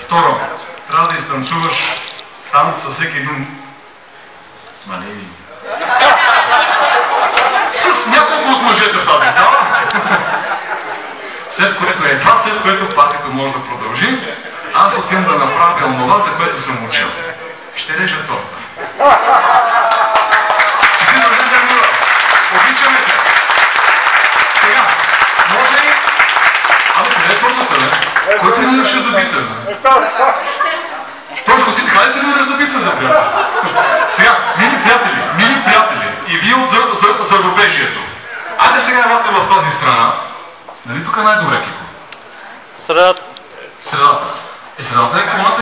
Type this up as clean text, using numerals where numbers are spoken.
Второ, трябва да изтанцуваш танц със всеки един малей. С няколко от мъжете в тази зала. След което партито може да продължи, аз отивам да направя онова, за което съм учил. Ще режа торта. Обичаме те. Сега, може ли... къде е тортата, бе? Кой тренираше за бицепс? Точно, ти така ли тренираш за бицепс, за приятели? Сега, мили приятели, и вие от зарубежието. Айде сега елате в тази страна. Нали тук е най-добре, Кико? Средата. Средата. Средата е колата